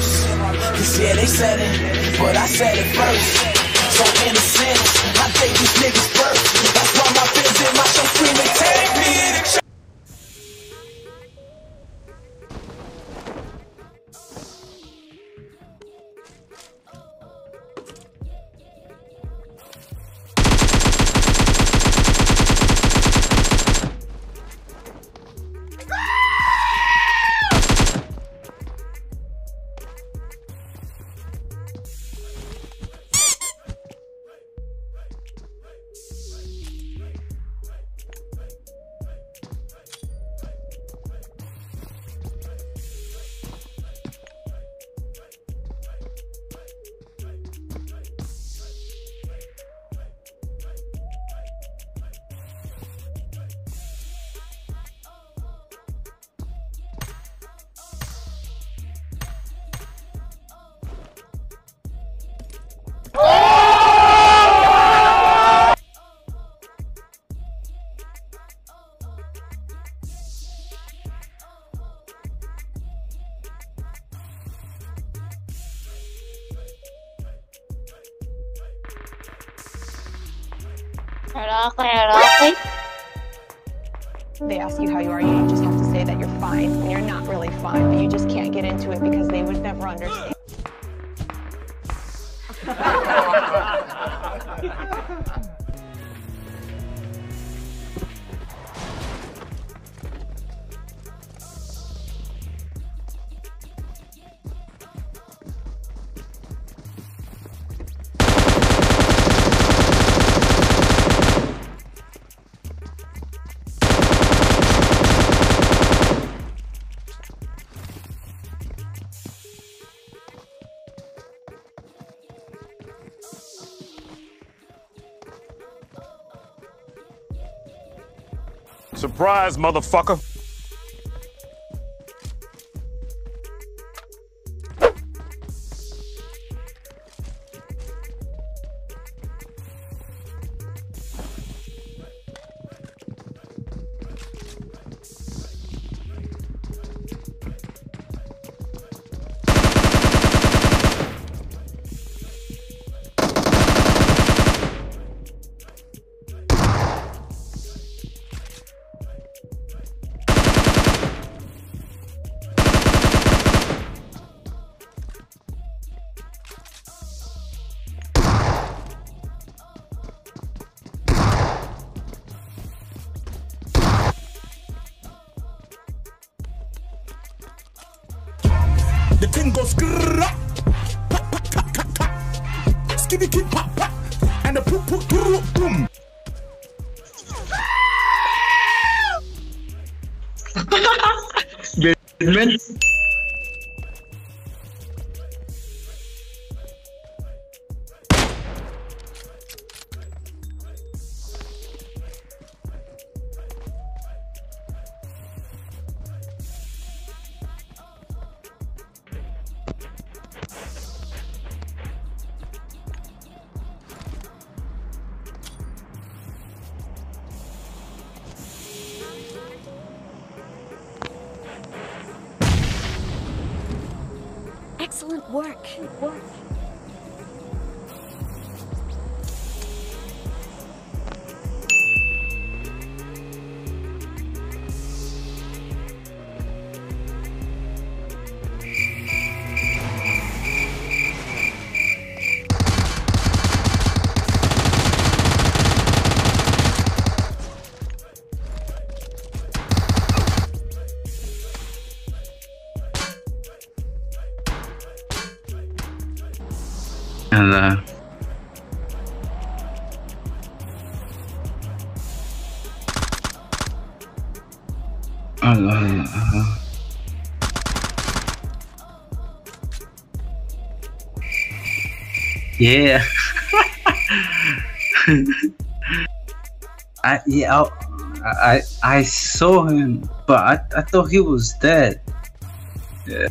verse. Cause yeah, they said it, but I said it first. So in a sense, I take these niggas first. That's why my fans in my show screaming, take me to church. They ask you how you are, you just have to say that you're fine when you're not really fine, but you just can't get into it because they would never understand. Surprise, motherfucker. The thing goes grrrr, skitty kid pop pop, and the poop poop boom. Bat7man. Excellent work. Allah. Allah. Yeah. I saw him, but I thought he was dead. Yeah.